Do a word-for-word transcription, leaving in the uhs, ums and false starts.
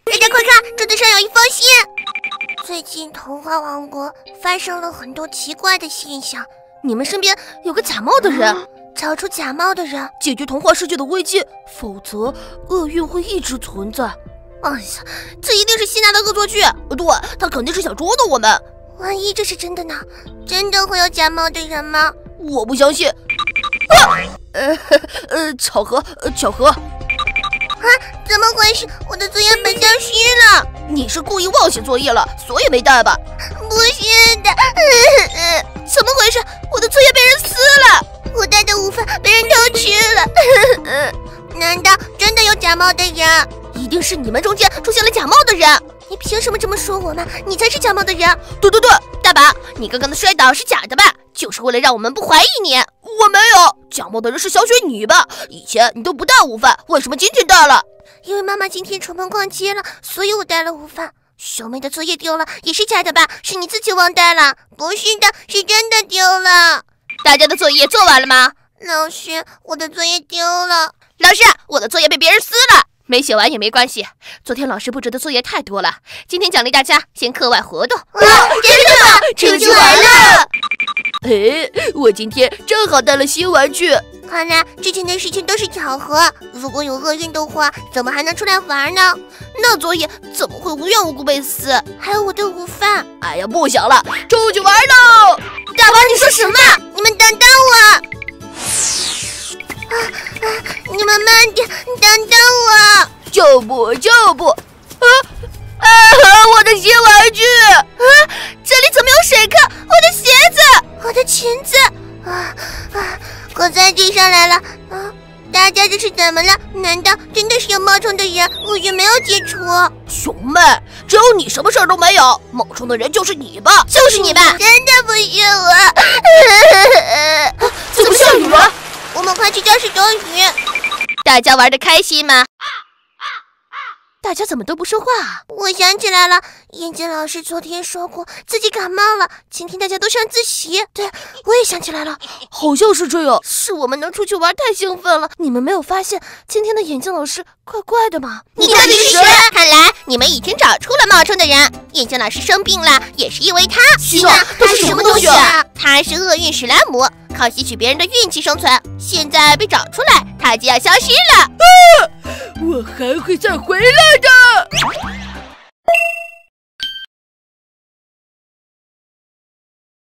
大家快看，桌子上有一封信。最近童话王国发生了很多奇怪的现象，你们身边有个假冒的人，找出假冒的人，解决童话世界的危机，否则厄运会一直存在。哎呀，这一定是希娜的恶作剧，对，他肯定是想捉弄我们。万一这是真的呢？真的会有假冒的人吗？我不相信。啊、呃呃，巧合，呃，巧合。啊，怎么回事？我的作业本消失了。你是故意忘写作业了，所以没带吧？不是的。呃呃、怎么回事？我的作业被人撕了，我带的午饭被人偷吃了。呃呃、难道真的有假冒的人？一定是你们中间出现了假冒的人。你凭什么这么说我们？你才是假冒的人。对对对，大宝，你刚刚的摔倒是假的吧？就是为了让我们不怀疑你。我没有，假冒的人是小雪你吧？以前你都不带午饭，为什么今天带了？因为妈妈今天出门逛街了，所以我带了午饭。小妹的作业丢了，也是假的吧？是你自己忘带了？不是的，是真的丢了。大家的作业做完了吗？老师，我的作业丢了。老师，我的作业被别人撕了。没写完也没关系，昨天老师布置的作业太多了，今天奖励大家先课外活动。哇，真的吗？出去玩了！哎，我今天正好带了新玩具。看来之前的事情都是巧合，如果有厄运的话，怎么还能出来玩呢？那作业怎么会无缘无故被撕？还有我的午饭。哎呀，不想了，出去玩喽！大宝，你说什么？你们等等我！啊啊！你们慢点，等等我！就不就不！啊啊！我的新玩具！啊！这里怎么有水坑？我的鞋子，我的裙子！啊啊！我在地上来了！啊！大家这是怎么了？难道真的是有冒充的人？我也没有解除。熊妹，只有你什么事儿都没有，冒充的人就是你吧？就是你吧？真的不是我！啊、怎么下雨了？我们快去教室躲雨。大家玩得开心吗？大家怎么都不说话啊？我想起来了，燕姐老师昨天说过自己感冒了，今天大家都上自习。对，我也想起来了，好像是这样。是我们能出去玩太兴奋了，你们没有发现今天的眼镜老师怪怪的吗？你到底是谁？看来你们已经找出了冒充的人。眼镜老师生病了，也是因为他。 是啊，他是什么东西啊？ 他是厄运史莱姆，靠吸取别人的运气生存。现在被找出来，他就要消失了。 啊，我还会再回来的。